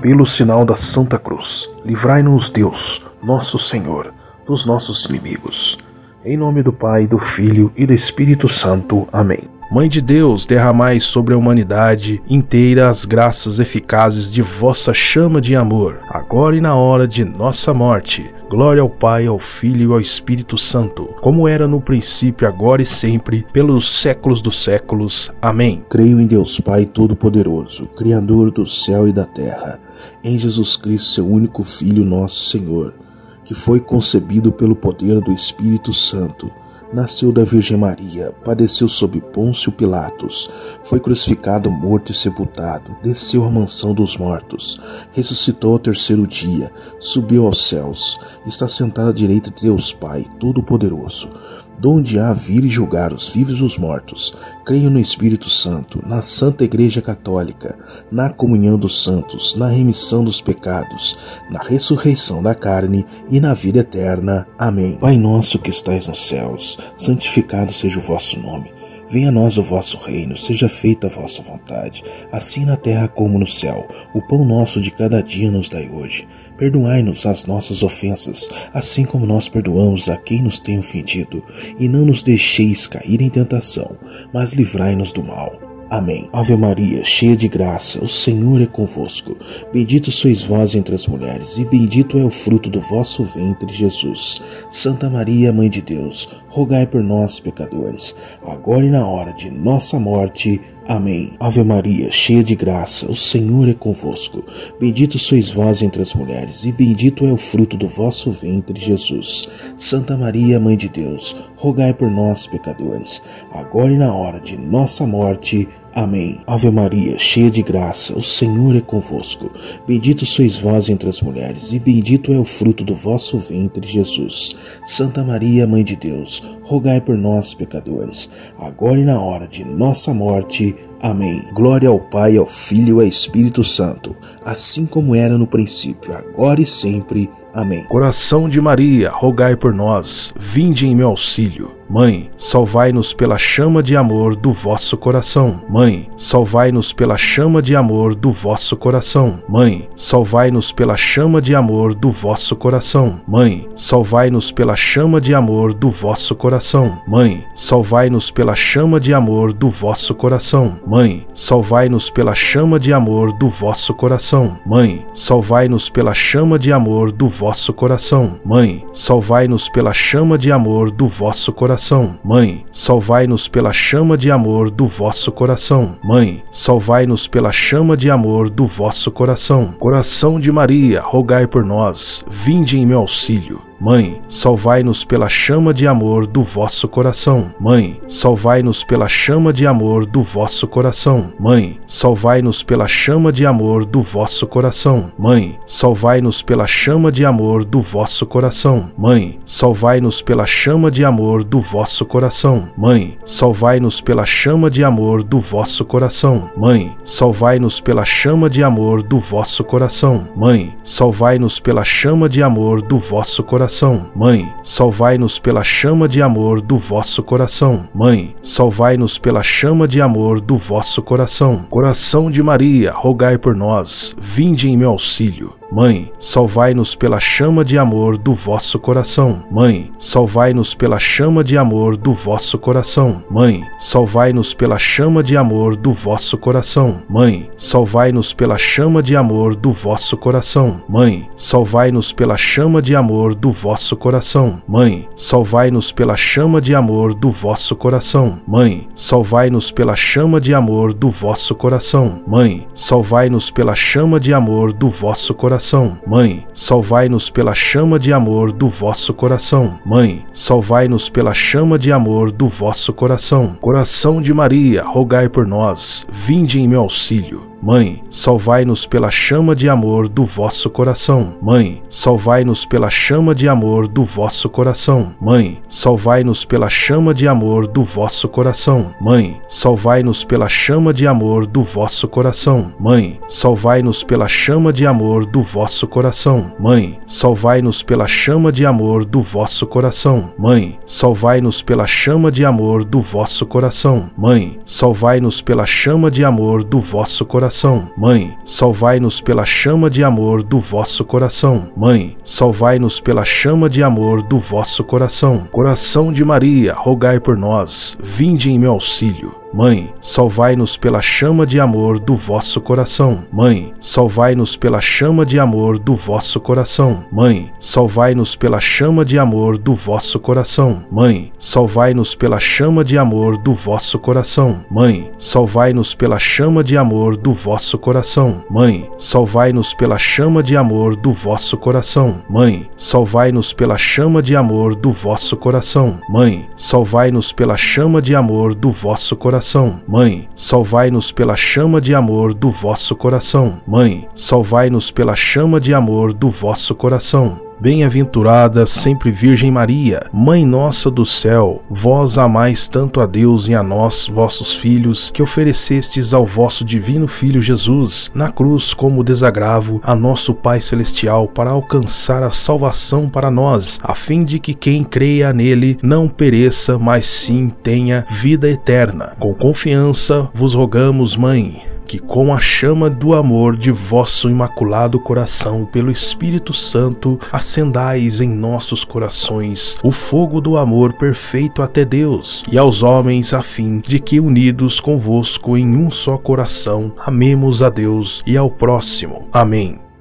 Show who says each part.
Speaker 1: Pelo sinal da Santa Cruz, livrai-nos Deus, nosso Senhor, dos nossos inimigos. Em nome do Pai, do Filho e do Espírito Santo. Amém. Mãe de Deus, derramai sobre a humanidade inteira as graças eficazes de vossa chama de amor, agora e na hora de nossa morte. Glória ao Pai, ao Filho e ao Espírito Santo, como era no princípio, agora e sempre, pelos séculos dos séculos. Amém.
Speaker 2: Creio em Deus Pai Todo-Poderoso, Criador do céu e da terra, em Jesus Cristo, seu único Filho, nosso Senhor, que foi concebido pelo poder do Espírito Santo, nasceu da Virgem Maria, padeceu sob Pôncio Pilatos, foi crucificado, morto e sepultado, desceu à mansão dos mortos, ressuscitou ao terceiro dia, subiu aos céus, está sentado à direita de Deus Pai Todo-Poderoso, donde há vir e julgar os vivos e os mortos. Creio no Espírito Santo, na Santa Igreja Católica, na comunhão dos santos, na remissão dos pecados, na ressurreição da carne e na vida eterna. Amém. Pai nosso que estais nos céus, santificado seja o vosso nome. Venha a nós o vosso reino, seja feita a vossa vontade, assim na terra como no céu. O pão nosso de cada dia nos dai hoje. Perdoai-nos as nossas ofensas, assim como nós perdoamos a quem nos tem ofendido. E não nos deixeis cair em tentação, mas livrai-nos do mal. Amém. Ave Maria, cheia de graça, o Senhor é convosco. Bendito sois vós entre as mulheres, e bendito é o fruto do vosso ventre, Jesus. Santa Maria, Mãe de Deus, rogai por nós, pecadores, agora e na hora de nossa morte. Amém. Ave Maria, cheia de graça, o Senhor é convosco. Bendito sois vós entre as mulheres, e bendito é o fruto do vosso ventre, Jesus. Santa Maria, Mãe de Deus, rogai por nós, pecadores, agora e na hora de nossa morte. Amém. Ave Maria, cheia de graça, o Senhor é convosco. Bendito sois vós entre as mulheres, e bendito é o fruto do vosso ventre, Jesus. Santa Maria, Mãe de Deus, rogai por nós, pecadores, agora e na hora de nossa morte. Amém. Glória ao Pai, ao Filho e ao Espírito Santo, assim como era no princípio, agora e sempre. Amém.
Speaker 1: Coração de Maria, rogai por nós. Vinde em meu auxílio. Mãe, salvai-nos pela chama de amor do vosso coração. Mãe, salvai-nos pela chama de amor do vosso coração. Mãe, salvai-nos pela chama de amor do vosso coração. Mãe, salvai-nos pela chama de amor do vosso coração. Mãe, salvai-nos pela chama de amor do vosso coração. Mãe, salvai-nos pela chama de amor do vosso coração. Mãe, salvai-nos pela chama de amor do vosso coração. Mãe, salvai-nos pela chama de amor do vosso coração. Mãe, salvai-nos pela chama de amor do vosso coração. Mãe, salvai-nos pela chama de amor do vosso coração. Coração de Maria, rogai por nós. Vinde em meu auxílio. Mãe, salvai-nos pela chama de amor do vosso coração. Mãe, salvai-nos pela chama de amor do vosso coração. Mãe, salvai-nos pela chama de amor do vosso coração. Mãe, salvai-nos pela chama de amor do vosso coração. Mãe, salvai-nos pela chama de amor do vosso coração. Mãe, salvai-nos pela chama de amor do vosso coração. Mãe, salvai-nos pela chama de amor do vosso coração. Mãe, salvai-nos pela chama de amor do vosso coração. Mãe, salvai-nos pela chama de amor do vosso coração. Mãe, salvai-nos pela chama de amor do vosso coração. Coração de Maria, rogai por nós. Vinde em meu auxílio. Mãe, salvai-nos pela chama de amor do vosso coração. Mãe, salvai-nos pela chama de amor do vosso coração. Mãe, salvai-nos pela chama de amor do vosso coração. Mãe, salvai-nos pela chama de amor do vosso coração. Mãe, salvai-nos pela chama de amor do vosso coração. Mãe, salvai-nos pela chama de amor do vosso coração. Mãe, salvai-nos pela chama de amor do vosso coração. Mãe, salvai-nos pela chama de amor do vosso coração. Mãe, salvai-nos pela chama de amor do vosso coração. Mãe, salvai-nos pela chama de amor do vosso coração. Coração de Maria, rogai por nós. Vinde em meu auxílio. Mãe, salvai-nos pela chama de amor do vosso coração. Mãe, salvai-nos pela chama de amor do vosso coração. Mãe, salvai-nos pela chama de amor do vosso coração. Mãe, salvai-nos pela chama de amor do vosso coração. Mãe, salvai-nos pela chama de amor do vosso coração. Mãe, salvai-nos pela chama de amor do vosso coração. Mãe, salvai-nos pela chama de amor do vosso coração. Mãe, salvai-nos pela chama de amor do vosso coração. coração. Mãe, salvai-nos pela chama de amor do vosso coração. Mãe, salvai-nos pela chama de amor do vosso coração. Coração de Maria, rogai por nós. Vinde em meu auxílio. Mãe, salvai-nos pela chama de amor do vosso coração. Mãe, salvai-nos pela chama de amor do vosso coração. Mãe, salvai-nos pela chama de amor do vosso coração. Mãe, salvai-nos pela chama de amor do vosso coração. Mãe, salvai-nos pela chama de amor do vosso coração. Mãe, salvai-nos pela chama de amor do vosso coração. Mãe, salvai-nos pela chama de amor do vosso coração. Mãe, salvai-nos pela chama de amor do vosso coração. Mãe, salvai-nos pela chama de amor do vosso coração. Mãe, salvai-nos pela chama de amor do vosso coração. Bem-aventurada sempre Virgem Maria, Mãe nossa do céu, vós amais tanto a Deus e a nós, vossos filhos, que oferecestes ao vosso divino Filho Jesus, na cruz como desagravo, a nosso Pai Celestial, para alcançar a salvação para nós, a fim de que quem creia nele não pereça, mas sim tenha vida eterna. Com confiança vos rogamos, Mãe, que com a chama do amor de vosso imaculado coração, pelo Espírito Santo, acendais em nossos corações o fogo do amor perfeito até Deus e aos homens, a fim de que, unidos convosco em um só coração, amemos a Deus e ao próximo. Amém.